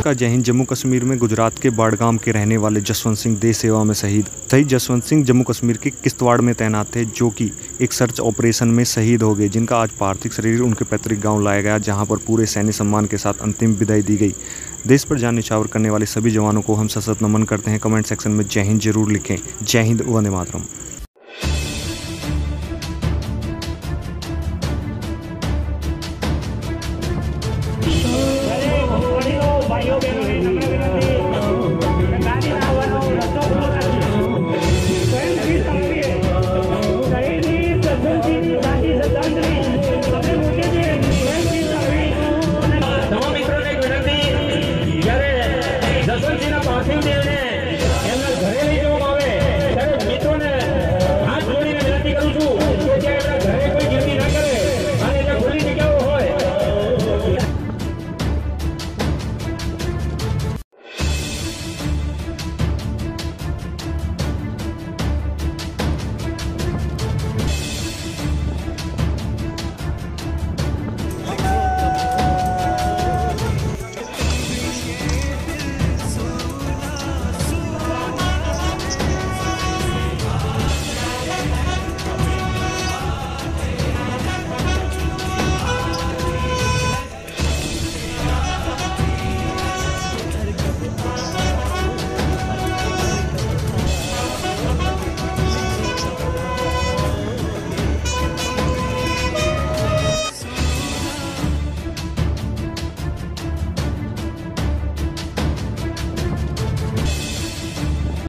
नमस्कार, जय हिंद। जम्मू कश्मीर में गुजरात के बाड़गाम के रहने वाले जसवंत सिंह देश सेवा में शहीद जसवंत सिंह जम्मू कश्मीर के किश्तवाड़ में तैनात थे, जो कि एक सर्च ऑपरेशन में शहीद हो गए, जिनका आज पार्थिव शरीर उनके पैतृक गांव लाया गया, जहां पर पूरे सैन्य सम्मान के साथ अंतिम विदाई दी गई। देश पर जान न्यौछावर करने वाले सभी जवानों को हम सशक्त नमन करते हैं। कमेंट सेक्शन में जय हिंद जरूर लिखें। जय हिंद, वंदे मातरम।